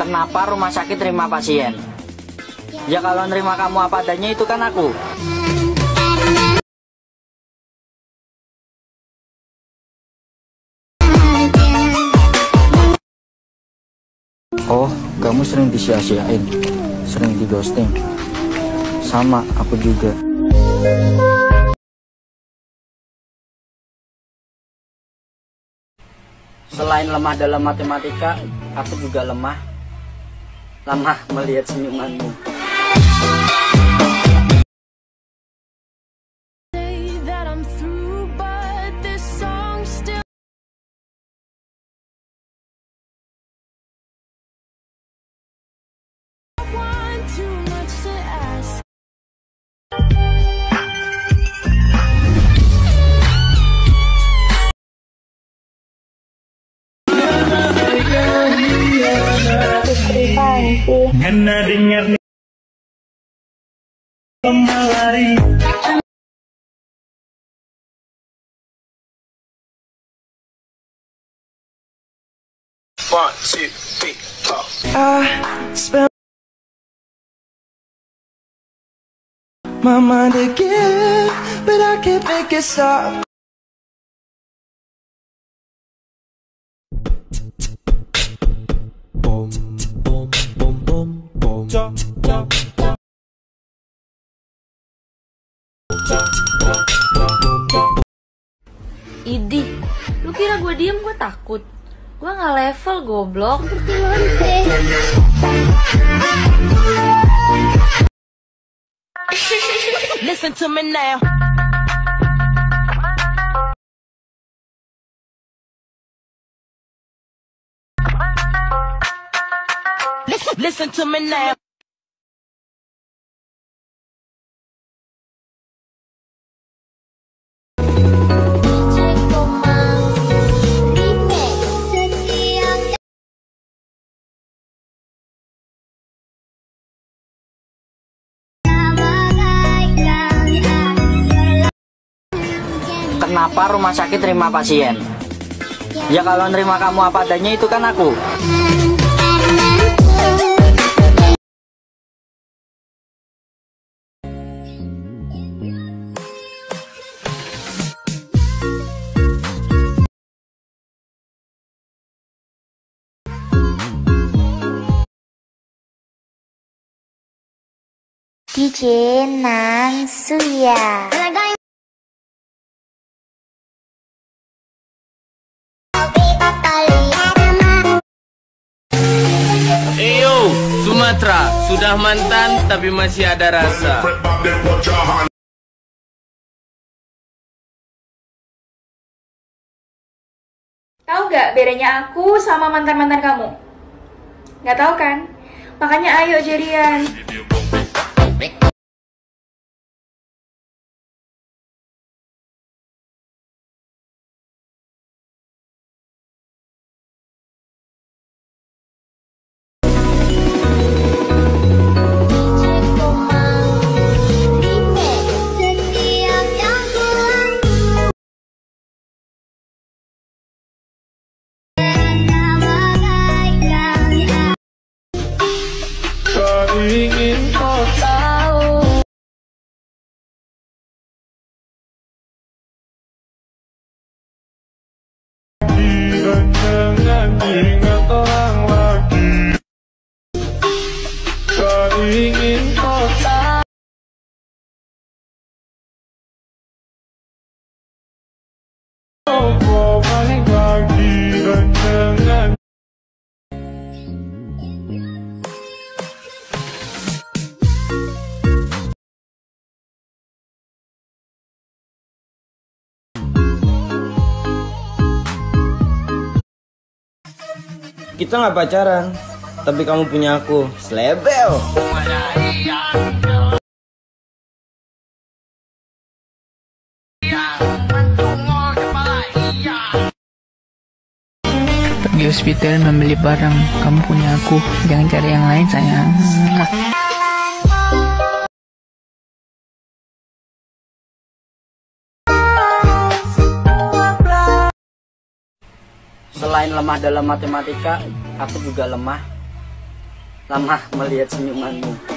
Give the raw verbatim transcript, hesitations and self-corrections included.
Kenapa rumah sakit terima pasien? Ya kalau nerima kamu apa adanya itu kan aku. Oh, kamu sering disia-siain, sering di ghosting. Sama, aku juga. Selain lemah dalam matematika, aku juga lemah. Lemah melihat senyumanmu. Ngena dengar nih lari. One, two, three, four. I spent my mind again, but I can't make it stop. Idih, lu kira gue diem gue takut? Gue nggak level goblok. Listen to me now. Listen, listen to me now. Kenapa rumah sakit terima pasien? Ya kalau nerima kamu apa adanya itu kan aku. D J Nang Suya. Eyo, Sumatera sudah mantan tapi masih ada rasa. Tahu gak bedanya aku sama mantan-mantan kamu? Gak tahu kan? Makanya ayo jadian. Ingin kau tahu. Dan jangan ingat orang lagi. Kau ingin kau tahu. Kau balik lagi dan jangan. Kita nggak pacaran, tapi kamu punya aku, slebel. Pergi hospital membeli barang, kamu punya aku, jangan cari yang lain sayang. Selain lemah dalam matematika, aku juga lemah. lama melihat senyumanmu.